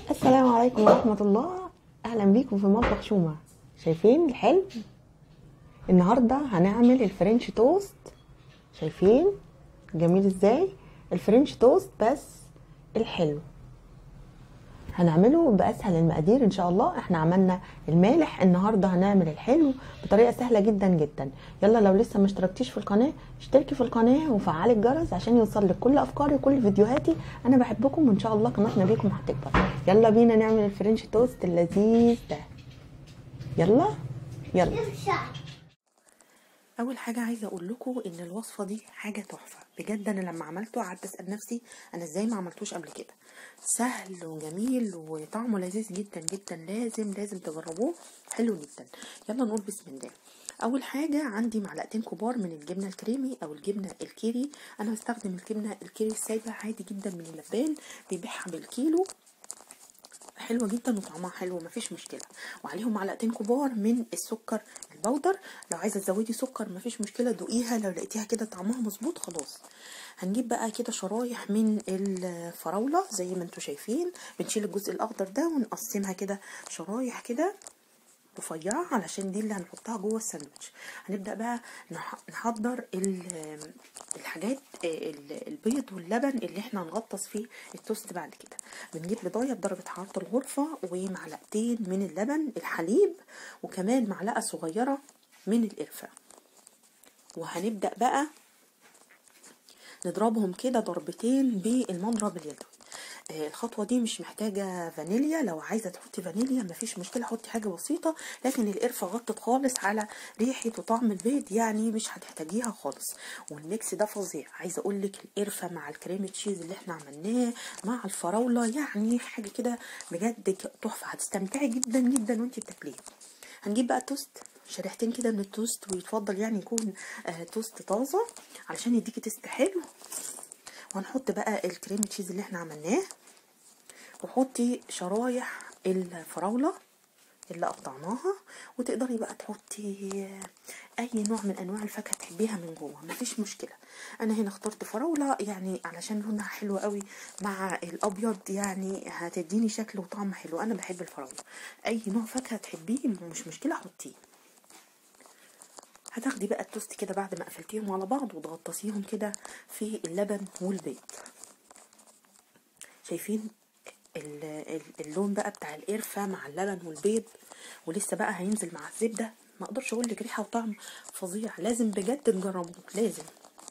السلام عليكم ورحمة الله. أهلا بيكم في مطبخ شومة. شايفين الحلو؟ النهاردة هنعمل الفرنش توست. شايفين جميل ازاي؟ الفرنش توست بس الحلو. هنعمله بأسهل المقادير ان شاء الله. احنا عملنا المالح، النهاردة هنعمل الحلو بطريقة سهلة جدا جدا. يلا لو لسه ما اشتركتيش في القناة اشتركي في القناة وفعلي الجرس عشان يوصل لك كل افكاري وكل فيديوهاتي. انا بحبكم وان شاء الله قناتنا بيكم هتكبر. يلا بينا نعمل الفرنش توست اللذيذ ده. يلا يلا. اول حاجه عايزه اقول لكم ان الوصفه دي حاجه تحفه بجد. انا لما عملته قعدت اسال نفسي انا ازاي ما عملتوش قبل كده. سهل وجميل وطعمه لذيذ جدا جدا. لازم تجربوه، حلو جدا. يلا نقول بسم الله. اول حاجه عندي معلقتين كبار من الجبنه الكريمي او الجبنه الكيري. انا بستخدم الجبنه الكيري السايبه عادي جدا من اللبان، بيبيعها بالكيلو، حلوه جدا وطعمها حلو مفيش مشكله. وعليهم معلقتين كبار من السكر البودر. لو عايزه تزودي سكر مفيش مشكله، دوقيها لو لقيتيها كده طعمها مظبوط خلاص. هنجيب بقى كده شرايح من الفراوله زي ما انتم شايفين. بنشيل الجزء الاخضر ده ونقسمها كده شرايح كده رفيعه علشان دي اللي هنحطها جوه الساندوتش. هنبدا بقى نحضر الحاجات، البيض واللبن اللي احنا هنغطس فيه التوست. بعد كده بنجيب بيضايه بدرجه حراره الغرفه ومعلقتين من اللبن الحليب وكمان معلقه صغيره من القرفه. وهنبدا بقى نضربهم كده ضربتين بالمضرب اليدوي. الخطوه دي مش محتاجه فانيليا، لو عايزه تحطي فانيليا مفيش مشكله، حطي حاجه بسيطه، لكن القرفه غطت خالص على ريحه وطعم البيض يعني مش هتحتاجيها خالص. والميكس ده فظيع. عايزه اقول لك القرفه مع الكريم تشيز اللي احنا عملناه مع الفراوله يعني حاجه كده بجد تحفه. هتستمتعي جدا جدا وانتي بتاكليه. هنجيب بقى توست، شريحتين كده من التوست، ويتفضل يعني يكون توست طازه علشان يديكي تيست حلو. وهنحط بقى الكريم تشيز اللي احنا عملناه، وحطي شرايح الفراولة اللي قطعناها، وتقدري بقى تحطي اي نوع من انواع الفاكهه تحبيها من جوه مفيش مشكله. انا هنا اخترت فراوله يعني علشان لونها حلو قوي مع الابيض، يعني هتديني شكل وطعم حلو. انا بحب الفراوله، اي نوع فاكهه تحبيه مش مشكله حطيه. هتاخدي بقى التوست كده بعد ما قفلتيهم على بعض وتغطسيهم كده في اللبن والبيض. شايفين اللون بقى بتاع القرفه مع اللبن والبيض، ولسه بقى هينزل مع الزبده. ما اقدرش اقول لك ريحه وطعم فظيع، لازم بجد تجربوه لازم.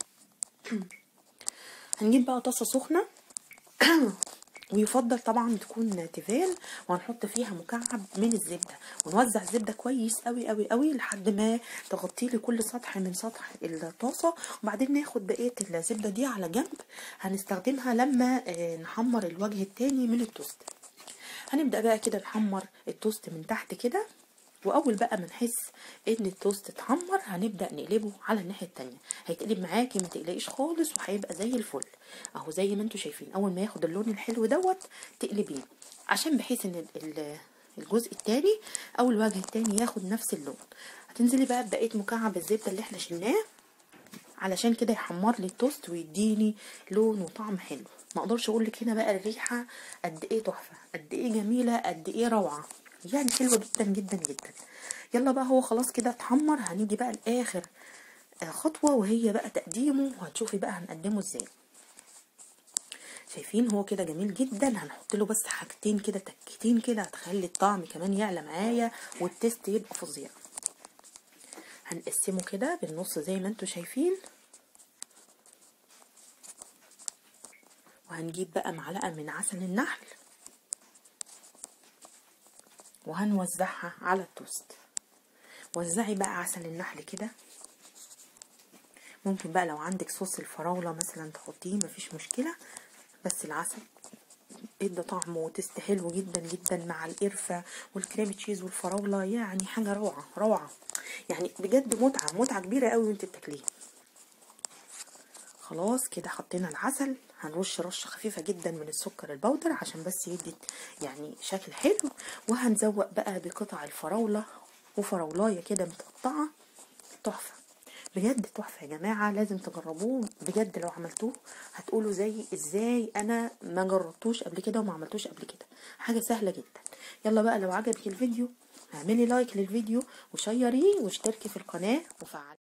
هنجيب بقى طاسه سخنه ويفضل طبعا تكون تيفال، وهنحط فيها مكعب من الزبده، ونوزع الزبده كويس قوي قوي قوي لحد ما تغطي لي كل سطح من سطح الطاسه. وبعدين ناخد بقيه الزبده دي على جنب، هنستخدمها لما نحمر الوجه التاني من التوست. هنبدا بقى كده نحمر التوست من تحت كده، واول بقى ما نحس ان التوست اتحمر هنبدا نقلبه على الناحيه التانية. هيتقلب معاكي ما تقلقيش خالص وهيبقى زي الفل اهو زي ما انتم شايفين. اول ما ياخد اللون الحلو دوت تقلبيه، عشان بحيث ان الجزء التاني او الوجه التاني ياخد نفس اللون. هتنزلي بقى ببقيه مكعب الزبده اللي احنا شلناه علشان كده يحمر لي التوست ويديني لون وطعم حلو. ما اقدرش اقول لك هنا بقى الريحه قد ايه تحفه، قد ايه جميله، قد ايه روعه، يعني حلوه جدا جدا جدا. يلا بقى هو خلاص كده اتحمر. هنيجي بقى لاخر خطوه وهي بقى تقديمه، وهتشوفي بقى هنقدمه ازاي. شايفين هو كده جميل جدا. هنحط له بس حاجتين كده تكتين كده هتخلي الطعم كمان يعلى معايا والتيست يبقى فظيع. هنقسمه كده بالنص زي ما انتم شايفين، وهنجيب بقى معلقة من عسل النحل وهنوزعها على التوست. وزعي بقى عسل النحل كده. ممكن بقى لو عندك صوص الفراولة مثلا تحطيه مفيش مشكلة، بس العسل ادى طعم وتست حلو جدا جدا مع القرفة والكريم تشيز والفراولة، يعني حاجة روعة روعة، يعني بجد متعة كبيرة قوي وانت بتاكليه. خلاص كده حطينا العسل. هنرش رشه خفيفه جدا من السكر البودر عشان بس يدي يعني شكل حلو. وهنزوق بقى بقطع الفراوله وفراولايه كده متقطعه تحفه. بجد تحفه يا جماعه، لازم تجربوه بجد. لو عملتوه هتقولوا زي ازاي انا ما جربتوش قبل كده وما عملتوش قبل كده. حاجه سهله جدا. يلا بقى، لو عجبك الفيديو اعملي لايك للفيديو وشيريه واشتركي في القناه وفعلي